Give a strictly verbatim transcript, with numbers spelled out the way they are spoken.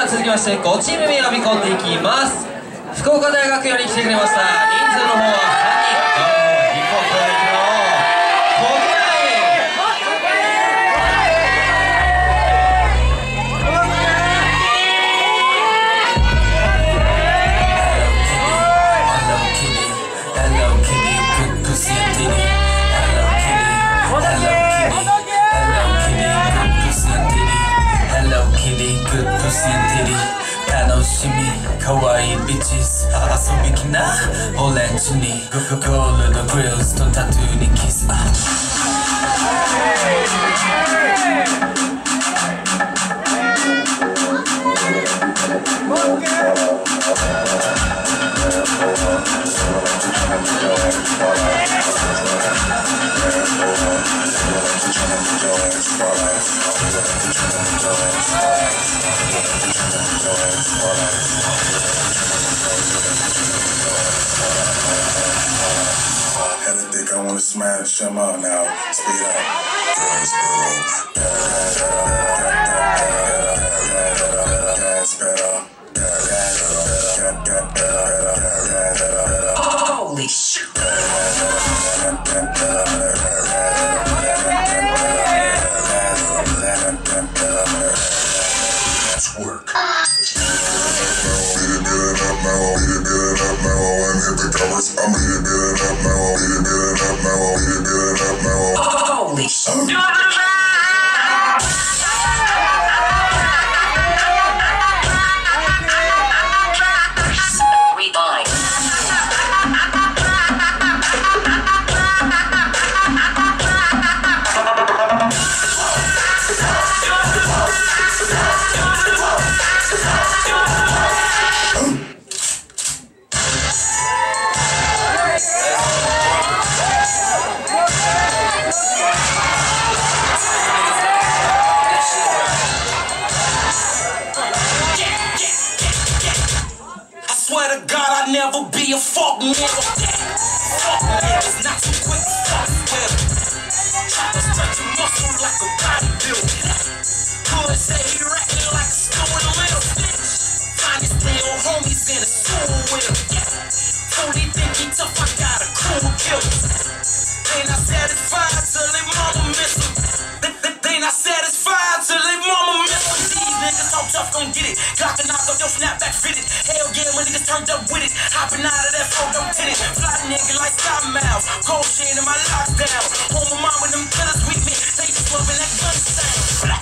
続きましてごチーム目呼び込んでいきます。福岡大学より来てくれました。人数の方はさんにん、ガムのヒップホップ大好きのコビナイ。楽しみ可愛いビッチス遊びきなオレンジにゴールドグリルズとタトゥーにキス。 Had to think I wanna smash them up now. Speed up. Gas pedal. Holy shit. Work. Beat it, beat it up now, beat it, beat it up now, and hit the covers. I'm beat it, beat it up now, beat it, beat it up now, beat it, beat it up now. Holy shit. Swear to God, I'll never be a fuck nigga. Fuck niggas, not too quick to fuck with. Try to stretch your muscle like a bodybuilder. Could say he rapping like a stupid little bitch. Find his little homies in a school with him. Fully think he tough, I got a crew of killers. They not satisfied till they mama miss him. They, they, they not satisfied till they mama miss him. These niggas so tough, gon' get it. Glockin' knock up your snapback fitted. Hell yeah, my niggas turned up with it. Hopping out of that photo tinted. Fly nigga like Sky Miles. Gold chain in my lockdown. Home of mom with them killers with me. They just loving that gun sound.